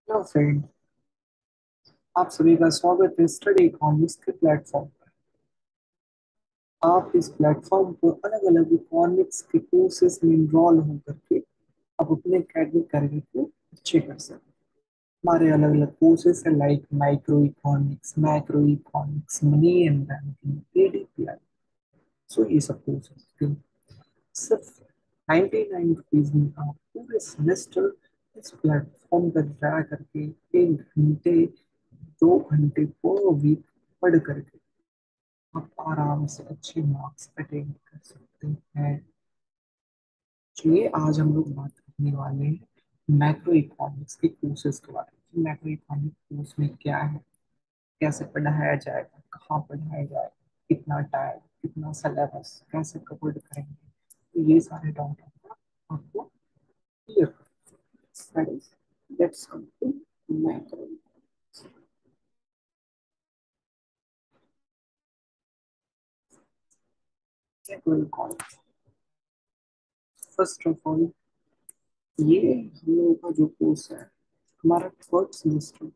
Hello friend. आप सभी का स्वागत है स्टडी इकोनॉमिक्स के प्लेटफॉर्म पर। आप इस प्लेटफॉर्म पर अलग अलग इकोनॉमिक्स के कोर्सेज में इनरोल होकर के आप अपने एकेडमिक करियर को अच्छे कर सकते हैं। हमारे अलग अलग कोर्सेज है like micro economics, macro economics, money and banking, ADPI. So ये सब कोर्सेज सिर्फ 99 रुपीज में आप पूरे सेमेस्टर इस प्लेटफॉर्म पर जा करके 1 घंटे 2 घंटे पर वीक पढ़ करके आप आराम से अच्छे मार्क्स अटेन कर सकते हैं। चलिए आज हम लोग बात करने वाले हैं मैक्रो इकोनॉमिक्स के कोर्सेज के बारे में। मैक्रो इकोनॉमिक कोर्स में क्या है, कैसे पढ़ाया जाएगा, कहाँ पढ़ाया जाएगा, कितना टाइम, कितना सिलेबस, कैसे कवर करेंगे, तो ये सारे डाउट आपको क्लियर कर। Let's come to macro economics. First of all, ये हम लोगों का जो कोर्स है, हमारा थर्ड सेमेस्टर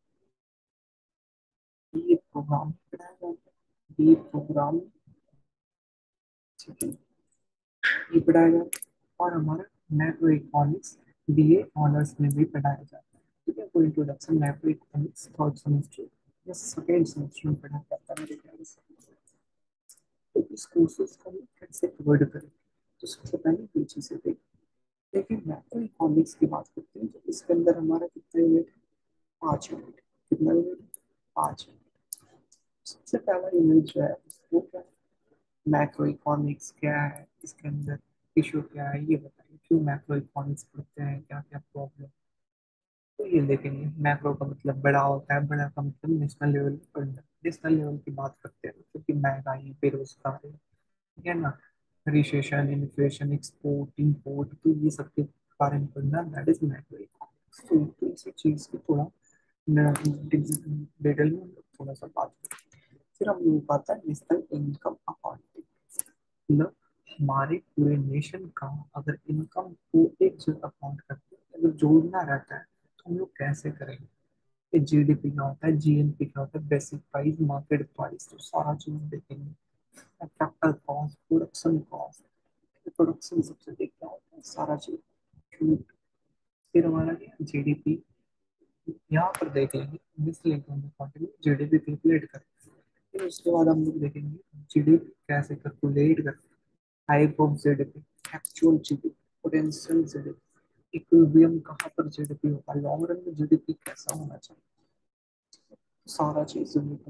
बी प्रोग्राम पढ़ाया जाता है। बी प्रोग्राम, ठीक है, ये पढ़ाया जाता है। और हमारा मैक्रो इकोनॉमिक्स बीए ऑनर्स में भी पढ़ाया जाता है। ठीक है, कोई introduction macro economics third semester या सेकेंड सेमेस्टर में पढ़ाया जाता है मेरे ख्याल से। तो इस कोर्सेज को हम कैसे कवर करें, तो सबसे पहले पीछे से देखिए मैक्रो इकोनॉमिक्स की बात करते हैं। तो इसके अंदर हमारा कितना यूनिट है? 5 यूनिट। कितना यूनिट? 5 यूनिट। सबसे पहला यूनिट जो है वो क्या है? मैक्रो इकोनॉमिक्स क्या है, इसके अंदर इशू क्या है, ये बताइए। क्यों मैक्रो इकोनॉमिक्स पढ़ते हैं, क्या क्या प्रॉब्लम। तो ये देखेंगे, मैक्रो का मतलब बड़ा होता है, बड़ा का मतलब नेशनल लेवल पे पढ़ना। नेशनल लेवल की बात करते हैं क्योंकि महंगाई, बेरोजगारी, ठीक है ना, रिसेशन, इन्फ्लेशन, एक्सपोर्ट इंपोर्ट, तो ये सब के बारे में पढ़ना, दैट इज मैक्रो इकोनॉमिक्स। तो इसी चीज की थोड़ा डिटेल में हम लोग थोड़ा सा बात करें। फिर हम लोग आता है नेशनल इनकम अकाउंटिंग। मतलब हमारे पूरे नेशन का अगर इनकम को एक जगह अकाउंट करते हैं, अगर जोड़ना रहता है तो हम लोग कैसे करेंगे। ये जीडीपी क्या होता है, जीएनपी क्या होता है, बेसिक प्राइस, मार्केट प्राइस, तो सारा चीज देखेंगे। Capital cost, production cost, production सबसे क्या होता है, सारा चीज। फिर हमारा क्या, जीडीपी, यहाँ पर देख लेंगे मिसल इनकम अकाउंटिंग में जीडीपी कैलकुलेट करें। फिर उसके बाद हम लोग देखेंगे जीडीपी कैसे कैलकुलेट करें, type of GDP, actual GDP, potential GDP, equilibrium कहाँ पर जीडीपी होता है, लॉन्ग रन में जीडीपी कैसा होना चाहिए, सारा चीज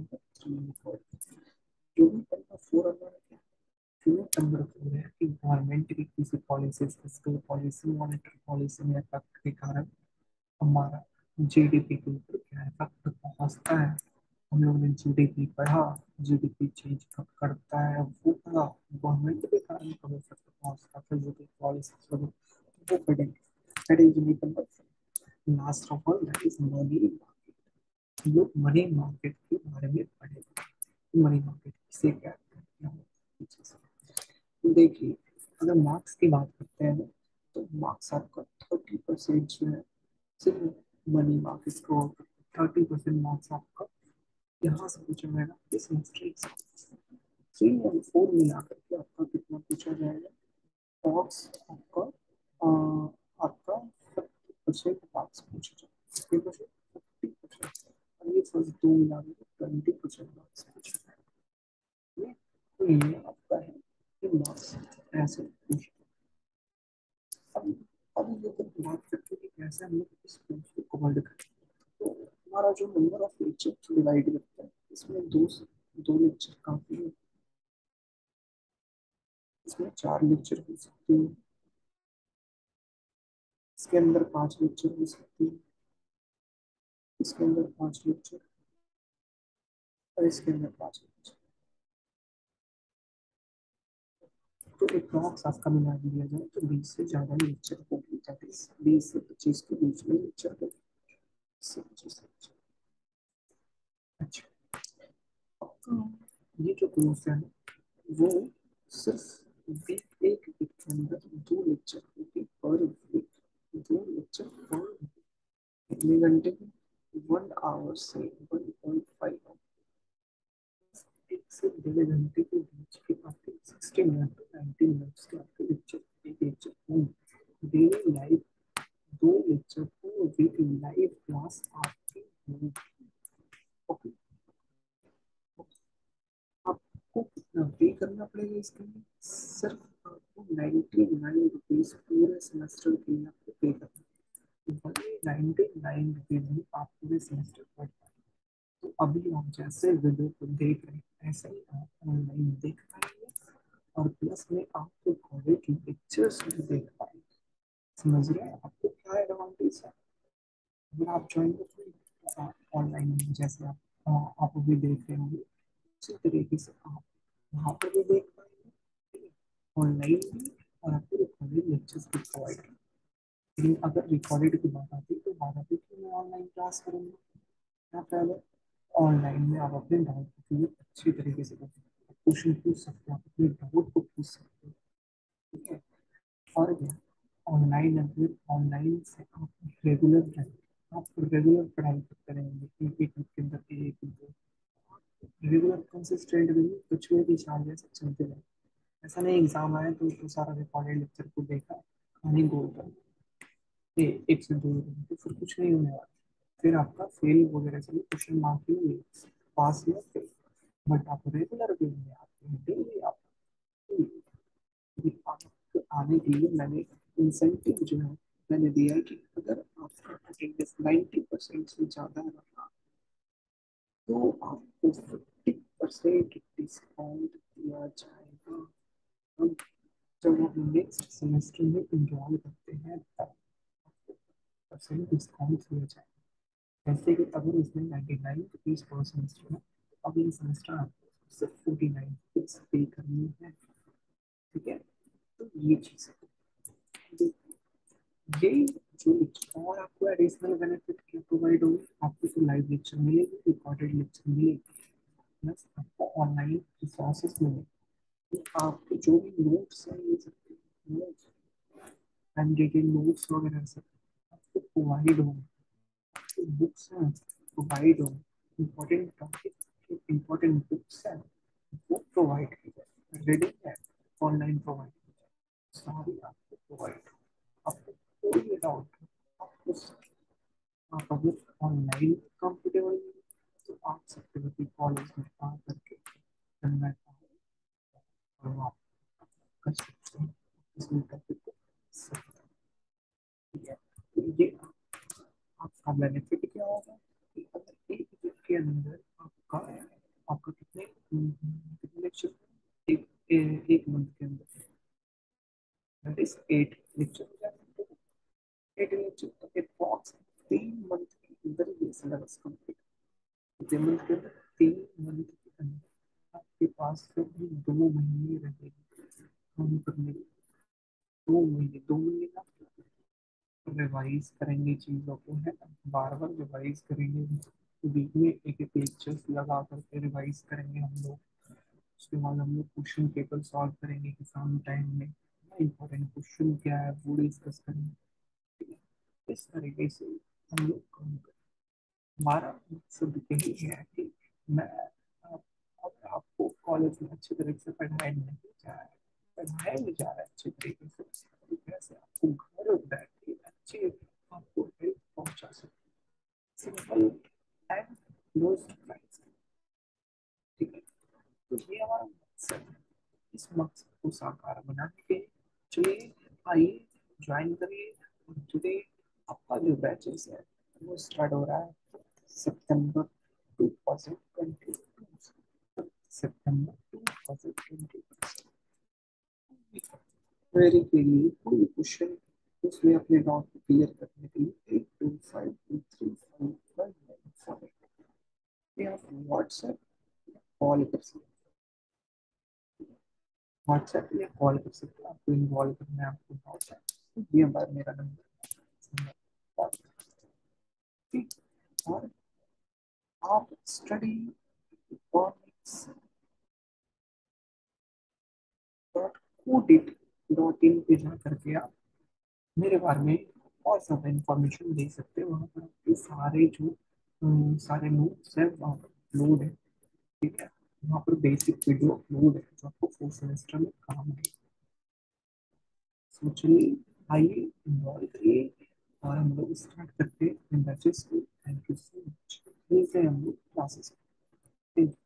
जो भी नंबर 4 है। यूनिट नंबर 4 है कि गवर्नमेंट की किसी policy, fiscal policy, monetary policy में इफेक्ट के कारण हमारा जीडीपी के ऊपर क्या इफेक्ट पहुंचता है। हम लोग ने जीडीपी पढ़ा, जीडीपी चेंज कब करता है वो पढ़ा, गवर्नमेंट के कारण कब इफेक्ट पहुंचता है, फिजिकल पॉलिसी वो पढ़ेंगे। That is unit number 4। Last of all that is money. हम लोग मनी मार्केट के बारे में पढ़ेंगे। मनी मार्केट किसे कहते हैं, क्या होता है। तो देखिए, अगर मार्क्स की बात करते हैं ना, तो मार्क्स आपका 30% जो है सिर्फ मनी मार्केट को, 30% मार्क्स आपका यहाँ से पूछा जाएगा इस हिस्ट्री से। 3 और 4 मिला करके आपका कितना पूछा जाएगा, बॉक्स आपका आपका 50% मार्क्स पूछा जाएगा। 50%, और ये फर्स्ट 2 मिला करके 20% मार्क्स पूछा जाएगा। तो ये आपका है कि मार्क्स ऐसे पूछा। अब अब ये तो बात करते हैं कि कैसे हम लोग इस कोर्स को कवर करें। तो हमारा जो नंबर ऑफ लेक्चर डिवाइड करता है, इसमें दो लेक्चर काफी है। इसमें 4 लेक्चर हो सकते हैं, इसके अंदर 5 लेक्चर हो सकते हैं, इसके अंदर 5 लेक्चर, और इसके अंदर 5 लेक्चर। तो एक बॉक्स आपका मिला दिया जाए तो 20 से ज्यादा लेक्चर होगी, दैट इज 20 से 25 के बीच में लेक्चर होगी। 25 लेक्चर। अच्छा, आपका ये जो कोर्स है वो सिर्फ एक वीक के अंदर 2 लेक्चर होगी पर वीक। 2 लेक्चर पर कितने घंटे के? 1 आवर से 1.5 एक से 1.5 घंटे के बीच के आपके 60 मिनट टू 90 मिनट्स के आपके लेक्चर एक लेक्चर होंगे डेली लाइव 2 लेक्चर को वीक लाइव क्लास आपकी होगी। ओके, आपको कितना पे करना पड़ेगा इसके लिए? सिर्फ आपको 99 रुपीज पूरे सेमेस्टर के लिए आपको पे करना है। 99 रुपीज में आप पूरे सेमेस्टर पढ़ पाए। तो अभी आप जैसे वीडियो को देख रहे हैं ऐसे ही आप ऑनलाइन देख पाएंगे और प्लस में आपको कॉलेज की लेक्चर्स भी देख पाएंगे। समझ रहे हैं आपको क्या एडवांटेज है अगर आप ज्वाइन करते ऑनलाइन? जैसे आप अभी देख रहे होंगे उसी तरीके से आप वहाँ पर भी देख पाएंगे ऑनलाइन भी, और आपको रिकॉर्डेड लेक्चर्स भी प्रोवाइड करेंगे। लेकिन अगर रिकॉर्डेड की बात आती है तो बात आती है कि मैं ऑनलाइन क्लास करूँगा या पहले ऑनलाइन में आप अपने डाउट को क्लियर अच्छी तरीके से कर सकते हो, क्वेश्चन पूछ सकते हो, आप अपने डाउट को पूछ सकते हो। ठीक है, और क्या ऑनलाइन अगर ऑनलाइन से आप रेगुलर रहें, आप रेगुलर पढ़ाई करते रहेंगे एक एक के अंदर एक दो रेगुलर कंसिस्टेंट भी कुछ भी चार्ज ऐसे चलते रहे। ऐसा नहीं एग्जाम आए तो सारा रिकॉर्डेड लेक्चर को देखा कहानी गोल कर एक से 2 दिन तो फिर कुछ नहीं होने वाला। फिर आपका फेल वगैरह से क्वेश्चन मार्क ही नहीं, पास या फेल। बट आप रेगुलर वे में आते हैं डेली आप आने के लिए मैंने इंसेंटिव जो है मैंने दिया है कि अगर आपका अटेंडेंस 90% से ज़्यादा रहा तो आपको 50% डिस्काउंट दिया जाएगा। हम जब हम नेक्स्ट सेमेस्टर में इंजॉय करते हैं तब परसेंट डिस्काउंट दिया जाएगा। जैसे कि अगर इसमें 99 रुपीज पर सेमेस्टर है तो अगले सेमेस्टर आपको सिर्फ 49 रुपीज पे करनी है। ठीक है, तो ये चीज़ है। ये जो और आपको एडिशनल बेनिफिट क्या प्रोवाइड होगी? आपको तो लाइव लेक्चर मिलेगी, रिकॉर्डेड लेक्चर मिलेगी, प्लस आपको ऑनलाइन रिसोर्सेज मिलेंगे। तो आपके जो भी नोट्स हैं ये सब नोट्स हैंड रिटेन नोट्स वगैरह सब आपको प्रोवाइड होंगे। बुक्स हैं प्रोवाइड होंगे, इम्पोर्टेंट टॉपिक इम्पोर्टेंट बुक्स हैं वो प्रोवाइड की जाए, रीडिंग है ऑनलाइन प्रोवाइड की जाए, सारी आपको प्रोवाइड। आपको कोई डाउट आपको आप अगर ऑनलाइन कंफर्टेबल तो आप सकते हो कि कॉलेज में आ करके करना चाहो और आप कर सकते हैं इसमें टॉपिक को सकते हैं। ठीक है, तो ये आपका बेनिफिट क्या होगा कि अगर एक वीक के अंदर आपका आपका कितने लेक्चर एक मंथ के अंदर दैट इज 8 लेक्चर हो जाते हैं। 8 लेक्चर तो अप्रॉक्स 3 मंथ के अंदर ये सिलेबस कंप्लीट। 3 मंथ के अंदर 3 मंथ के अंदर आपके पास फिर भी 2 महीने रहेंगे काम करने के। 2 महीने का रिवाइज करेंगे चीज़ों को है ना, बार बार रिवाइज करेंगे। वीक में एक एक लेक्चर्स लगा करके रिवाइज करेंगे हम लोग। उसके बाद हम लोग क्वेश्चन पेपर सॉल्व करेंगे एग्जाम टाइम में, इम्पोर्टेंट क्वेश्चन क्या है वो डिस्कस करेंगे। ठीक है, इस तरीके से हम लोग काम करें। हमारा मकसद यही है कि मैं अगर आपको कॉलेज में अच्छी तरीके से पढ़ाया नहीं जा रहा है, पढ़ाया नहीं जा रहा है अच्छी तरीके से, तो कैसे आपको घर बैठ के अच्छे आपको हेल्प पहुंचा सकते, सिंपल एंड क्लोज प्राइस। ठीक है, तो ये हमारा मकसद है। इस मकसद को साकार बनाने के लिए चलिए आइए ज्वाइन करिए। और टुडे आपका जो बैचेस है वो स्टार्ट हो रहा है सितंबर 2022 सितंबर 2022 क्वेरी के लिए कोई क्वेश्चन उसमें अपने डाउट को क्लियर करने के लिए 8252351948 पे आप व्हाट्सएप कॉल कर सकते हैं। व्हाट्सएप या कॉल कर सकते हैं, आपको इन्वॉल्व करना है आपको व्हाट्सएप ये बार मेरा नंबर। ठीक, और आप study economics dot codit dot in पे जा करके आप मेरे बारे में और ज़्यादा इंफॉर्मेशन दे सकते हैं। वहाँ पर आपके सारे जो सारे नोट्स है वहाँ पर अपलोड है। ठीक है, वहाँ पर बेसिक वीडियो अपलोड है जो आपको फोर्थ सेमेस्टर में काम है। सो चलिए, आइए इन्वॉल्व करिए और हम लोग स्टार्ट करते हैं इन बैचेस को। Thank you so much. मिलते हैं हम लोग क्लासेस में।